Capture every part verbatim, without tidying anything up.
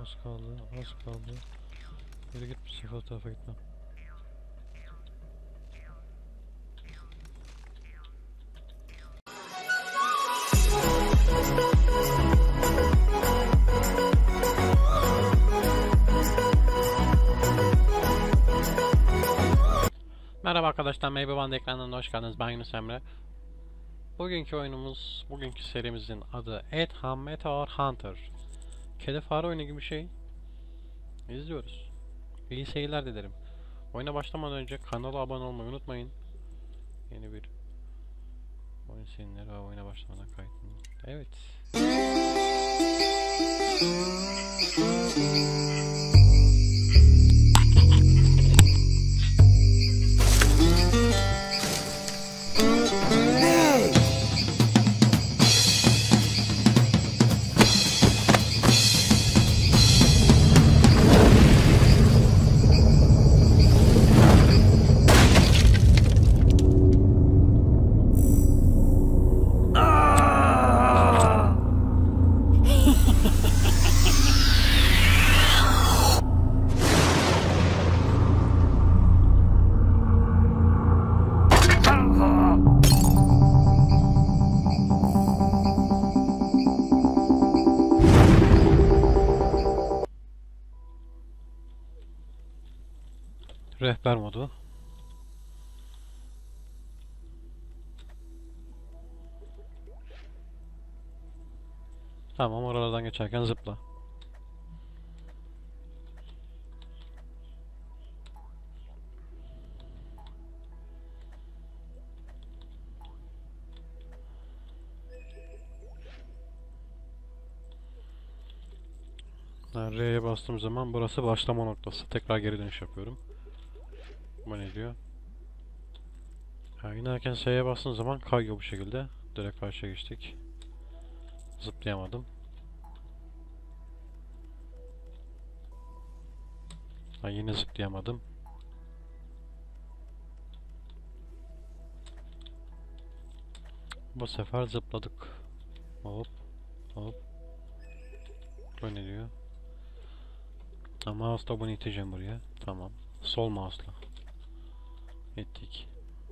Az kaldı, az kaldı. Yürü git, psikoz tarafa gitme. Merhaba arkadaşlar, Maybe Band ekranına hoş geldiniz. Ben Yunus Emre. Bugünkü oyunumuz, bugünkü serimizin adı Ed Ham Meteor Hunter. Kedi fare oyunu gibi bir şey. İzliyoruz. İyi seyirler dilerim. Oyuna başlamadan önce kanala abone olmayı unutmayın. Yeni bir oyun seyirleri ve oyuna başlamadan kaydedin. Evet. Rehber modu. Tamam, oralardan geçerken zıpla. Yani R'ye bastığım zaman burası başlama noktası. Tekrar geri dönüş yapıyorum. Bu ne diyor? Ha, inerken S'ye bastığım zaman kayıyor bu şekilde. Direkt karşıya geçtik. Zıplayamadım. Ha, yine zıplayamadım. Bu sefer zıpladık. Hop hop. Bu ne diyor? Ha, mouse'la bunu iteceğim buraya. Tamam. Sol mouse'la. İttik.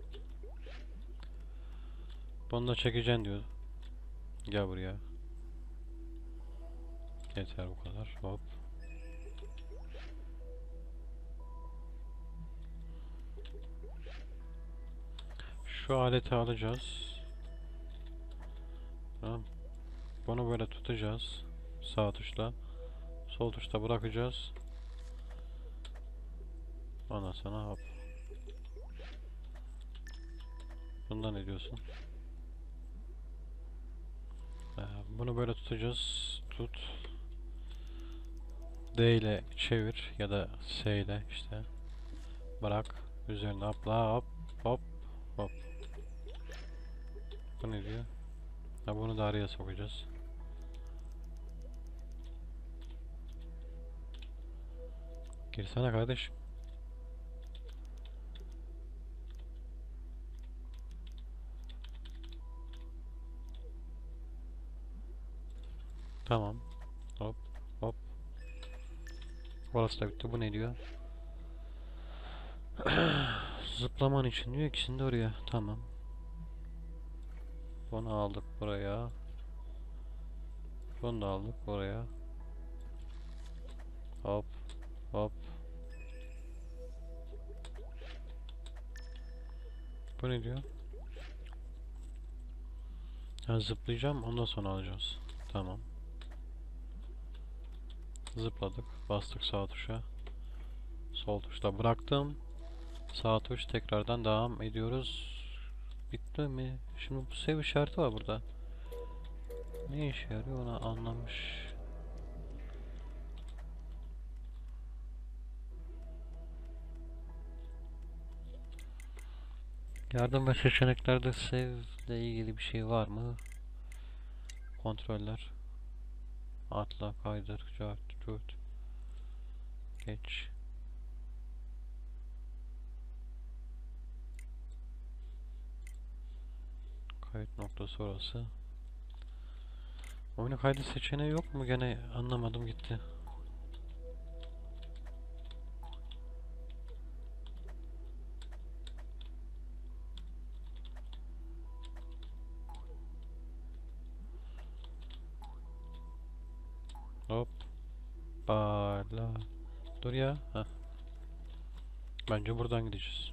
Bunu da çekeceksin diyor. Gel buraya. Yeter bu kadar. Hop. Şu aleti alacağız. Tamam. Bunu böyle tutacağız. Sağ tuşla. Sol tuşla bırakacağız. Ondan sonra hop. Bundan ne diyorsun? Ee, bunu böyle tutacağız. Tut. D ile çevir ya da S ile işte. Bırak. Üzerine atla, hop hop hop. Bu ne diyor? Ha, bunu da araya sokacağız. Girsene kardeş. Tamam. Hop hop. Burası da bitti. Bu ne diyor? Zıplaman için diyor, ikisini de oraya. Tamam. Bunu aldık buraya. Bunu da aldık buraya. Hop hop. Bu ne diyor? Ha, zıplayacağım, ondan sonra alacağız. Tamam. Zıpladık. Bastık sağ tuşa. Sol tuşla bıraktım. Sağ tuş, tekrardan devam ediyoruz. Bitti mi? Şimdi bu save işareti var burada. Ne işe yarıyor onu anlamış. Yardım ve seçeneklerde save ile ilgili bir şey var mı? Kontroller. Atla, kaydır, cart, curt. Geç. Kayıt noktası orası. Oyunu kaydı seçeneği yok mu? Gene anlamadım gitti. Bala. Dur ya. Heh. Bence buradan gideceğiz.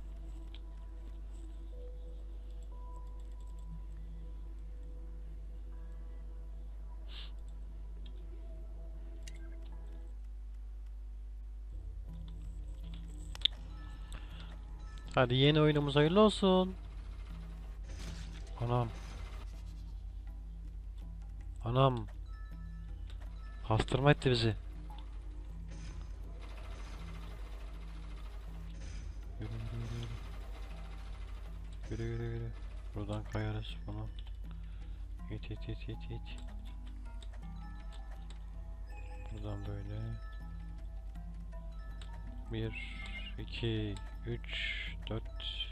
Hadi yeni oyunumuz hayırlı olsun. Anam. Anam. Hastırma etti bizi. Yürü yürü yürü. Yürü yürü yürü. Buradan kayarız bunu. İt it it it it. Buradan böyle. Bir, iki, üç, dört.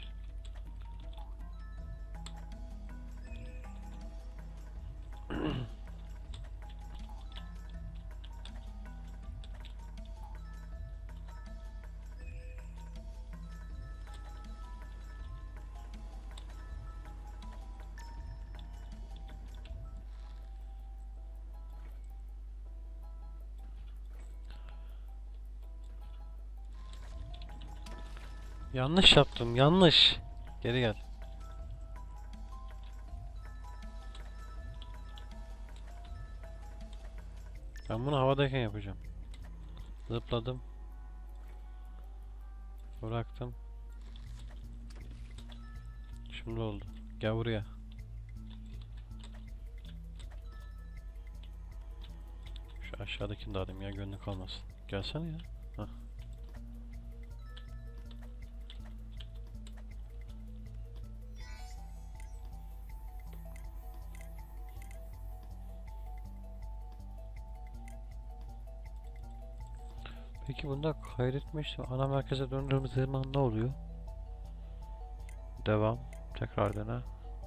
Yanlış yaptım, yanlış. Geri gel. Ben bunu havadayken yapacağım. Zıpladım. Bıraktım. Şimdi oldu. Gel buraya. Şu aşağıdakini de alayım ya, gönlü kalmasın. Gelsene ya. Hah. Peki bunda kaydetme işlemi ana merkeze döndüğümüz zaman ne oluyor? Devam. Tekrar dene.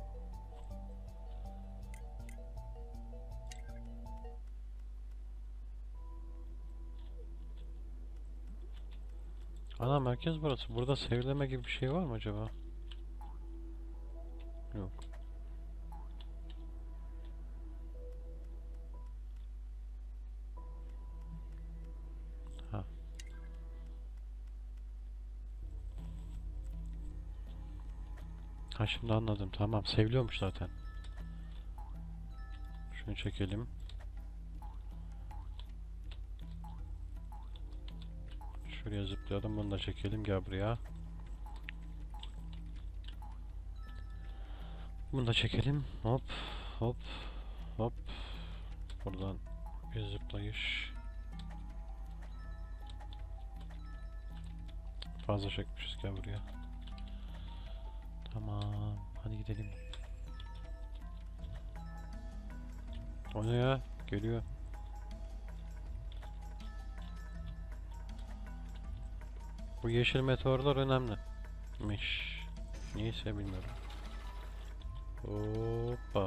Ana merkez burası. Burada save'leme gibi bir şey var mı acaba? Yok. Ha. Ha, şimdi anladım. Tamam. Seviliyormuş zaten. Şunu çekelim. Şuraya zıplayalım. Bunu da çekelim. Gel buraya. Bunu da çekelim. Hop. Hop. Hop. Buradan bir zıplayış. Fazla çekmişiz. Gel buraya. Tamam. Hadi gidelim. O ne ya? Geliyor. Bu yeşil meteorlar önemlimiş. Neyse bilmiyorum. Hoppa.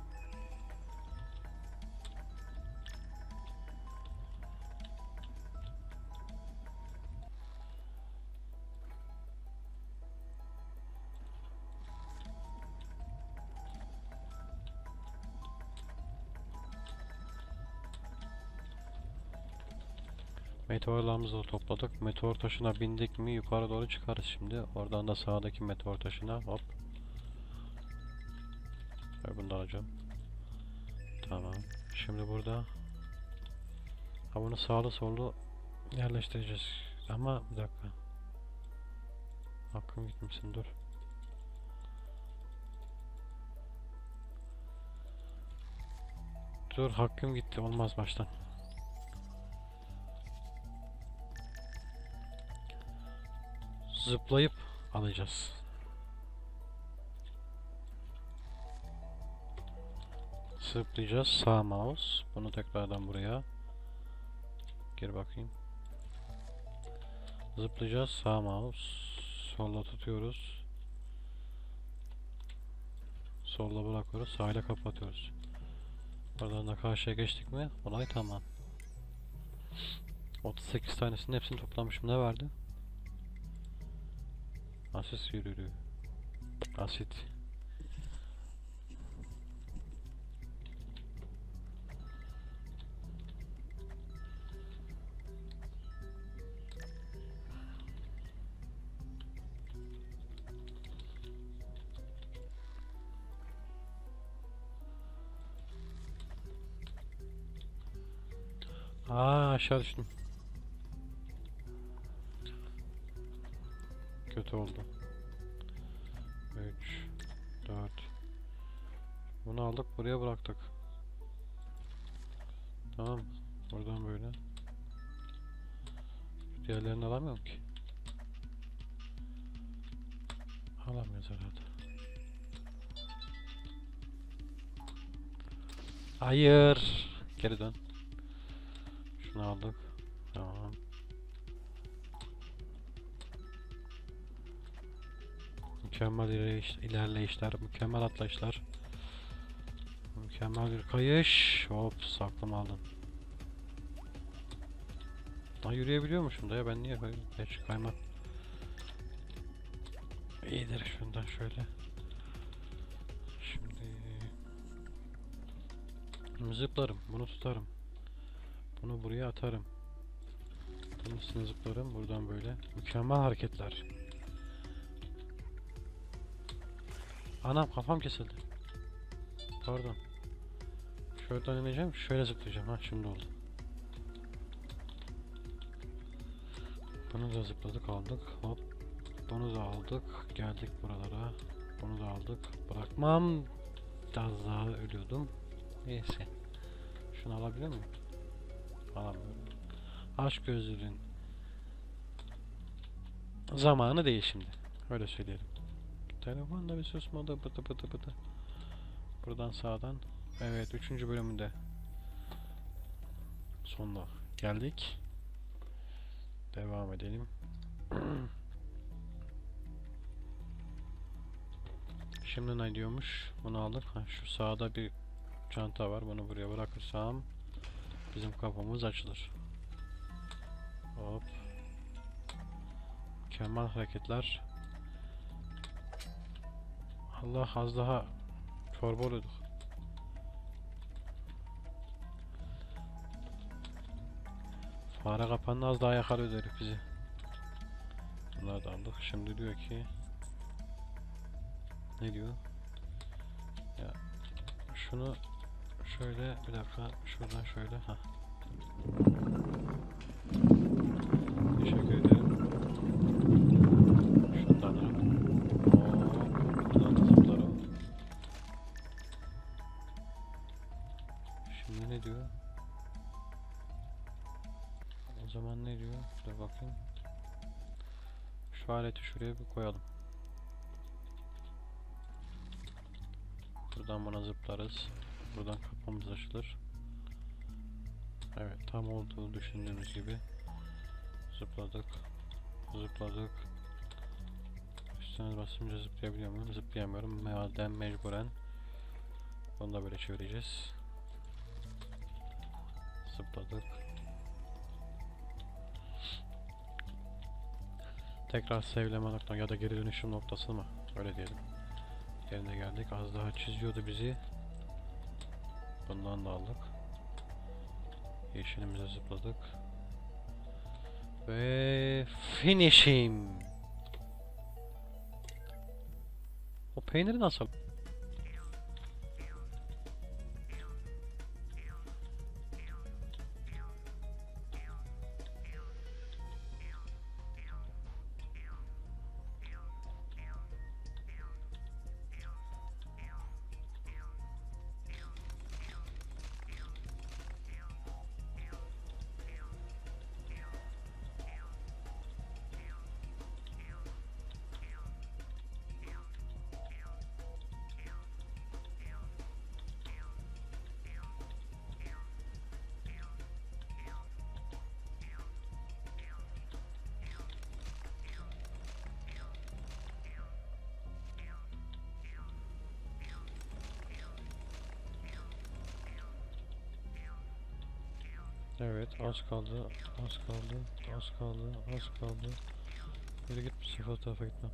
Meteorlarımızı da topladık. Meteor taşına bindik mi yukarı doğru çıkarız şimdi. Oradan da sağdaki meteor taşına hop. Ver bunu da alacağım. Tamam. Şimdi burada ha, bunu sağlı sollu yerleştireceğiz. Ama bir dakika. Hakkım gitmişsin, dur. Dur, hakkım gitti. Olmaz baştan. Zıplayıp alacağız. Zıplayacağız. Sağ mouse. Bunu tekrardan buraya. Gir bakayım. Zıplayacağız. Sağ mouse. Solla tutuyoruz. Solla bırakıyoruz. Sağ ile kapatıyoruz. Buradan da karşıya geçtik mi? Olay tamam. otuz sekiz tanesinin hepsini toplamışım. Ne verdi? Asit yürürü. Asit. Aa, aşağı düştüm. Kötü oldu. üç dört. Bunu aldık, buraya bıraktık. Tamam. Buradan böyle. Diğerlerini alamıyorum ki. Alamıyoruz herhalde. Hayır. Geri dön. Şunu aldık. Tamam. Mükemmel ilerleyiş, ilerleyişler, mükemmel atlayışlar. Mükemmel bir kayış. Hop, saklama aldım. Ha, yürüyebiliyormuşum da ya, ben niye böyle geç kaymam. İyidir, şundan şöyle. Şimdi zıplarım, bunu tutarım. Bunu buraya atarım. Bunun üstüne zıplarım, buradan böyle. Mükemmel hareketler. Anam, kafam kesildi. Pardon. Şuradan ineceğim, şöyle zıplayacağım. Ha, şimdi oldu. Bunu da zıpladık, aldık. Hop. Bunu da aldık. Geldik buralara. Bunu da aldık. Bırakmam. Biraz daha ölüyordum. Neyse. Şunu alabiliyor muyum? Alamıyorum. Aşk gözlülüğün zamanı değil şimdi. Öyle söyleyelim. Telefonda bir susmadı. Bıdı bıdı bıdı. Buradan sağdan. Evet. Üçüncü bölümünde sonuna geldik. Devam edelim. Şimdi ne diyormuş? Bunu aldık. Ha, şu sağda bir çanta var. Bunu buraya bırakırsam bizim kapımız açılır. Hop. Mükemmel hareketler. Allah, az daha çorba oluyorduk. Fare kapandı, az daha yakalıyordu herif bizi. Bunları da aldık. Şimdi diyor ki, ne diyor? Ya şunu şöyle, bir dakika, şuradan şöyle, ha. Teşekkür ederim. Şundan alırım. Oo, buradan da zıplarım. Şimdi ne diyor? O zaman ne diyor? Şuraya bakayım. Şu aleti şuraya bir koyalım. Buradan buna zıplarız. Buradan kapımız açılır. Evet, tam olduğu düşündüğümüz gibi. Zıpladık. Zıpladık. Üstüne basınca zıplayabiliyor muyum? Zıplayamıyorum. Madem mecburen. Onu da böyle çevireceğiz. Zıpladık. Tekrar sevleme nokta ya da geri dönüşüm noktası mı? Öyle diyelim. Yerine geldik. Az daha çiziyordu bizi. Bundan da aldık. Yeşilimize zıpladık. Ve finishim. O peyniri nasıl? Evet, az kaldı, az kaldı, az kaldı, az kaldı. Böyle gitmişsin, fotoğrafa gitmem.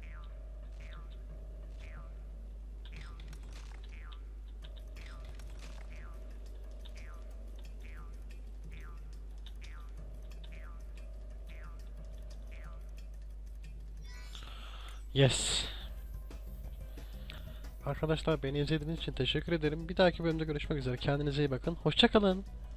Yes. Arkadaşlar, beni izlediğiniz için teşekkür ederim. Bir dahaki bölümde görüşmek üzere. Kendinize iyi bakın. Hoşça kalın.